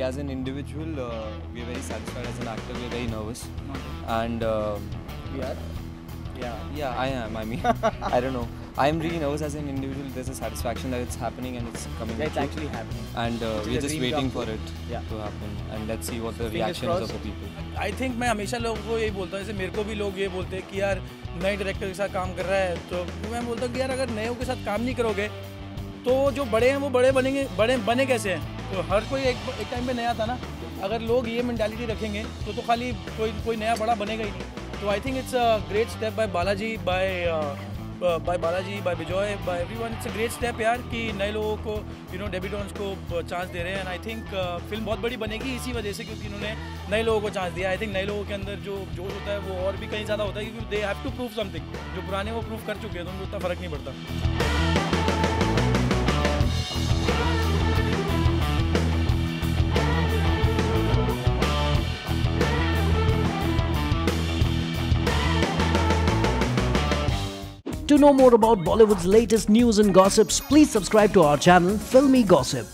as an individual, we are very satisfied. As an actor, we are very nervous. And We are. yeah, I am. I mean, I don't know. I'm really nervous as an individual. There's a satisfaction that it's happening and it's coming. Yeah, it's true. actually happening. And Which is we're a just dream waiting come for true. it Yeah. to happen. And let's see what the Fingers reactions crossed. of the people. I think मैं हमेशा लोगों को यही बोलता हूँ, जैसे मेरे को भी लोग ये बोलते हैं कि यार नए डायरेक्टर के साथ काम कर रहा है, तो मैं बोलता हूँ कि यार अगर नए के साथ काम नहीं करोगे तो जो बड़े हैं वो बड़े बनेंगे, बड़े बने कैसे हैं? तो हर कोई एक टाइम पे नया था ना, अगर लोग ये मेंटालिटी रखेंगे तो खाली कोई नया बड़ा बनेगा ही नहीं. तो I think it's a great step by Balaji, by Vijay, by everyone. It's a great step यार कि नए लोगों को डेब्यूटेंट्स को चांस दे रहे हैं. एंड आई थिंक फिल्म बहुत बड़ी बनेगी इसी वजह से, क्योंकि इन्होंने नए लोगों को चांस दिया. आई थिंक नए लोगों के अंदर जो जोश होता है वो और भी कहीं ज़्यादा होता है, क्योंकि they have to prove something. जो पुराने वो प्रूव कर चुके हैं, तो उनको उतना फ़र्क नहीं पड़ता. To know more about Bollywood's latest news and gossips, please subscribe to our channel, Filmy Gossip.